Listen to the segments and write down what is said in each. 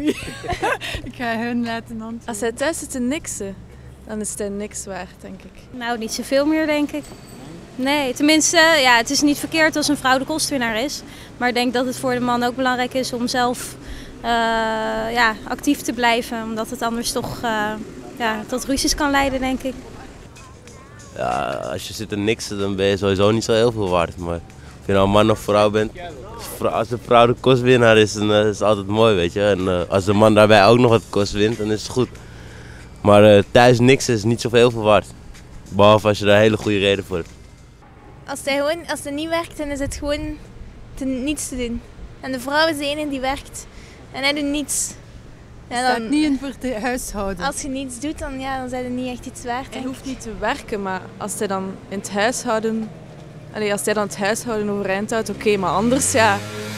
niet. Ik ga hun laten antwoorden. Als hij thuis zit te niksen, dan is hij niks waard, denk ik. Nou, niet zoveel meer, denk ik. Nee, tenminste, ja, het is niet verkeerd als een vrouw de kostwinnaar is. Maar ik denk dat het voor de man ook belangrijk is om zelf actief te blijven. Omdat het anders toch tot ruzies kan leiden, denk ik. Ja, als je zit te niksen, dan ben je sowieso niet zo heel veel waard. Maar of je nou man of vrouw bent, als de vrouw de kostwinnaar is, dan is het altijd mooi, weet je. En als de man daarbij ook nog het kost wint, dan is het goed. Maar thuis niksen is niet zoveel waard. Behalve als je daar een hele goede reden voor hebt. Als hij niet werkt, dan is het gewoon niets te doen. En de vrouw is de enige die werkt en hij doet niets. Ja, dan, staat niet in voor het huishouden. Als je niets doet, dan zijn er niet echt iets waard. Hij hoeft niet te werken, maar als hij dan in het huishouden... als hij dan het huishouden overeind houdt, oké, maar anders ja...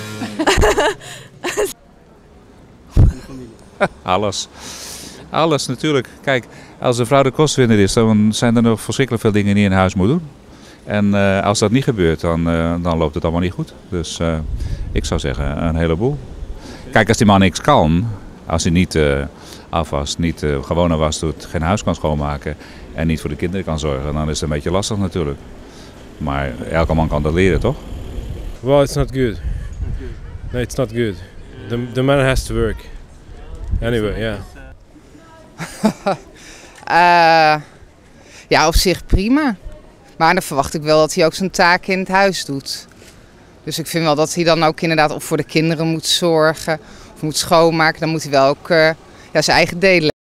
Alles natuurlijk. Kijk, als de vrouw de kostwinner is, dan zijn er nog verschrikkelijk veel dingen die je in huis moet doen. En als dat niet gebeurt, dan loopt het allemaal niet goed. Dus ik zou zeggen, een heleboel. Kijk, als die man niks kan, als hij niet afwast, niet gewone was doet, geen huis kan schoonmaken en niet voor de kinderen kan zorgen, dan is het een beetje lastig natuurlijk. Maar elke man kan dat leren, toch? Well, it's not good. No, it's not good. The man has to work. Anyway, yeah. Ja, op zich prima. Maar dan verwacht ik wel dat hij ook zijn taken in het huis doet. Dus ik vind wel dat hij dan ook inderdaad of voor de kinderen moet zorgen of moet schoonmaken. Dan moet hij wel ook zijn eigen delen.